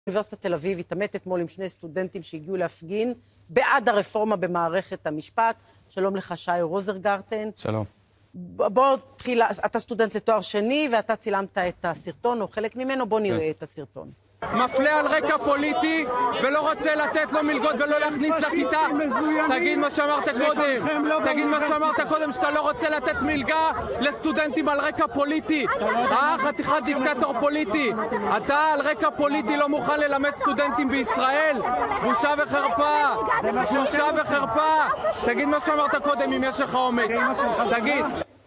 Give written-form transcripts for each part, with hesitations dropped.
אוניברסיטת תל אביב התעמת אתמול עם שני סטודנטים שהגיעו להפגין בעד הרפורמה במערכת המשפט. שלום לך, שי רוזנגרטן. שלום. בוא תחילה, אתה סטודנט לתואר שני ואתה צילמת את הסרטון או חלק ממנו, בוא נראה את הסרטון. מפלה על רקע פוליטי ולא רוצה לתת לו מלגות ולא להכניס לכיתה. תגיד מה שאמרת קודם. תגיד מה שאמרת קודם, שאתה לא רוצה לתת מלגה לסטודנטים על רקע פוליטי. חתיכת דיקטטור פוליטי. אתה על רקע פוליטי לא מוכן ללמד סטודנטים בישראל. בושה וחרפה. בושה וחרפה. תגיד מה שאמרת קודם אם יש לך אומץ. תגיד.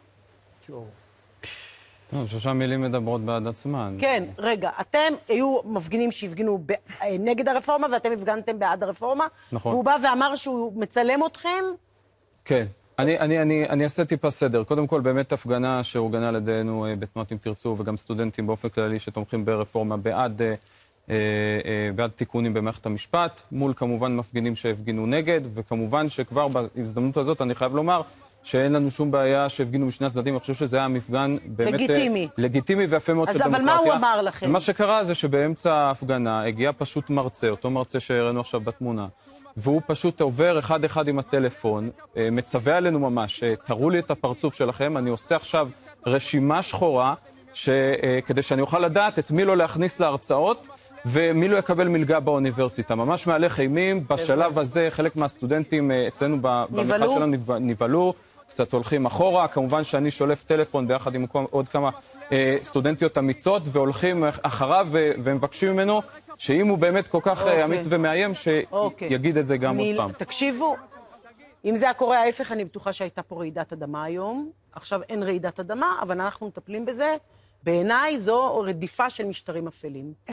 טוב, 3 מילים מדברות בעד עצמן. כן, רגע, אתם היו מפגינים שהפגינו נגד הרפורמה ואתם הפגנתם בעד הרפורמה. נכון. והוא בא ואמר שהוא מצלם אתכם? כן. אני אעשה טיפה סדר. קודם כל, באמת הפגנה שאורגנה על ידינו בתנועת אם תרצו, וגם סטודנטים באופן כללי שתומכים ברפורמה בעד תיקונים במערכת המשפט, מול כמובן מפגינים שהפגינו נגד, וכמובן שכבר בהזדמנות הזאת אני חייב לומר שאין לנו שום בעיה שהפגינו משני הצדדים. אני חושב שזה היה מפגן באמת לגיטימי ויפה מאוד של דמוקרטיה. אבל מה הוא אמר לכם? מה שקרה זה שבאמצע ההפגנה הגיע פשוט מרצה, אותו מרצה שהראינו עכשיו בתמונה, והוא פשוט עובר אחד עם הטלפון, מצווה עלינו ממש, תראו לי את הפרצוף שלכם, אני עושה עכשיו רשימה שחורה, כדי שאני אוכל לדעת את מי לא להכניס להרצאות, ומי לא יקבל מלגה באוניברסיטה. ממש מהלך אימים, בשלב הזה חלק מהסטודנטים אצלנו במחאה שלנו נבהלו, קצת הולכים אחורה, כמובן שאני שולף טלפון ביחד עם עוד כמה סטודנטיות אמיצות, והולכים אחריו ומבקשים ממנו, שאם הוא באמת כל כך אמיץ ומאיים, שיגיד את זה גם עוד פעם. תקשיבו, אם זה הקורה ההפך, אני בטוחה שהייתה פה רעידת אדמה היום. עכשיו אין רעידת אדמה, אבל אנחנו מטפלים בזה. בעיניי זו רדיפה של משטרים אפלים.